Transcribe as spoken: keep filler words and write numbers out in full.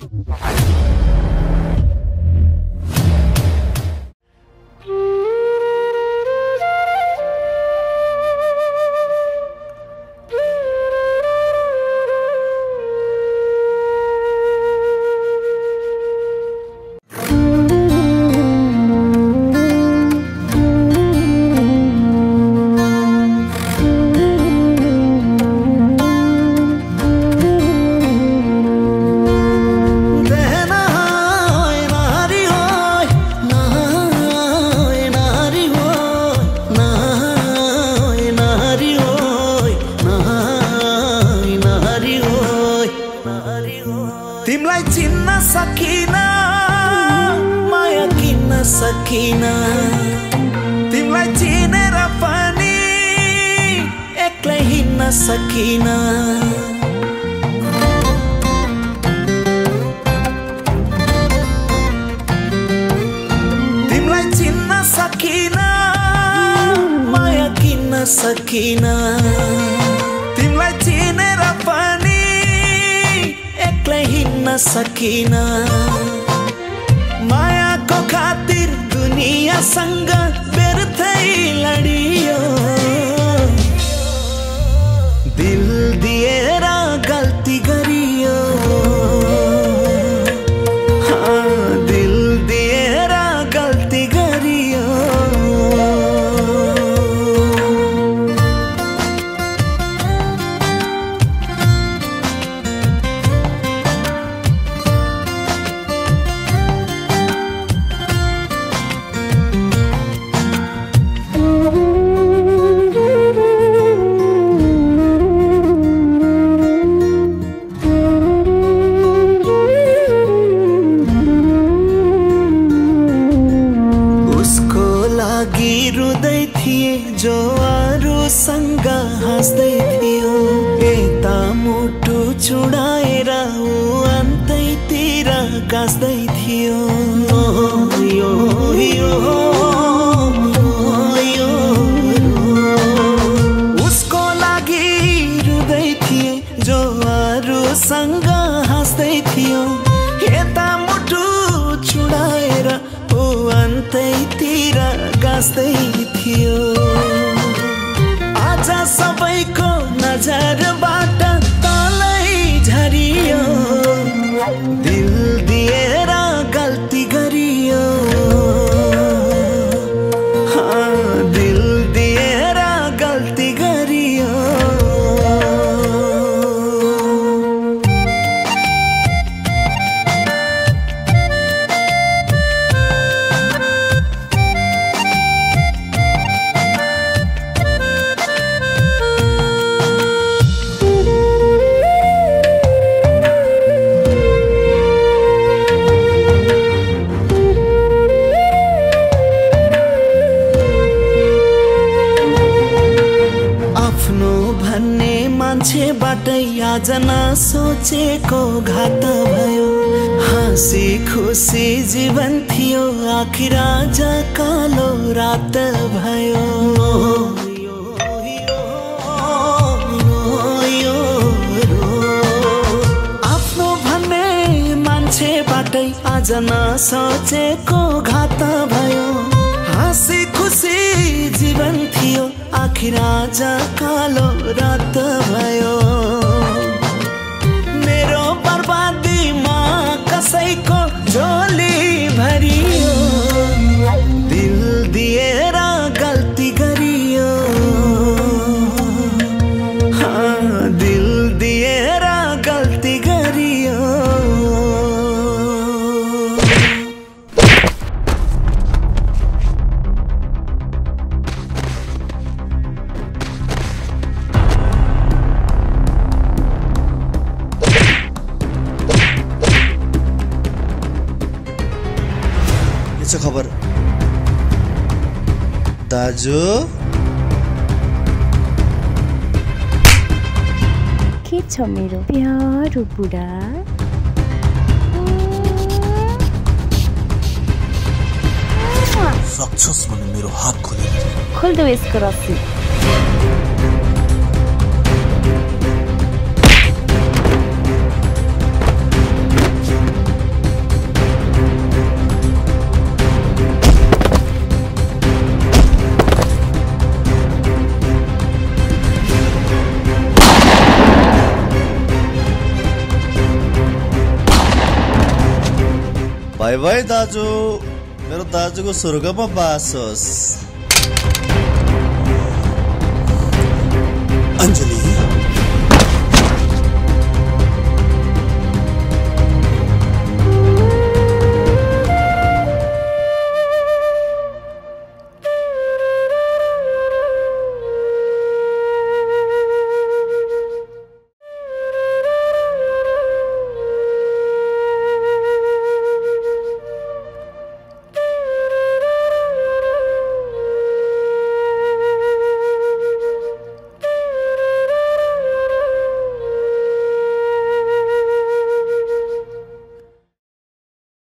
तिमलाई चिन्न सकिन माया किन्न सकिन तिमलाई चिनेर पनि एक्लै हिँड्न सकिन तिमलाई चिन्न सकिन माया किन्न सकिन तिमलाई चिनेर पनि एक्लै हिँड्न सकिन मायाको खातिर दुनियासँग व्यर्थै लडियो दिल दिएर गल्ती गरियो हाँ दिल दिएर गल्ती गरियो रुँदै थिए जो अरूसँग हाँस्दै थियो यता मुटु चुडाएर ऊ अन्तैतिर गाँस्दै थियो यो यो यो उसको लागि रुँदै थिए जो अरूसँग हाँस्दै थियो यता मुटु चुडाएर ऊ अन्तैतिर गाँस्दै थियो आज सबैको नजरबाट तलै झरियो दिल दिएर गल्ती गरियो हाँ दिल दिएर गल्ती गरियो मान्छेबाटै आज नसोचेको घात भयो हाँसी खुसी जीवन थियो आखिर आज कालो रात भयो आफ्नो भन्ने मान्छेबाटै आज नसोचेको घात भयो हाँसी खुसी जीवन थियो आखिर आज कालो रात भयो मेरो बर्बादीमा कसैको झोली भरियो दिल दिएर गल्ती गरियो हाँ दिल दिएर गल्ती गरियो खबर दाजु के छ मेरो प्यारो बुढा सक्छस् भने मेरो हात खोलेर खोल्दो यसको रस्सी बाई बाई दाजु, मेरो दाजुको स्वर्गमा बास होस्। अञ्जली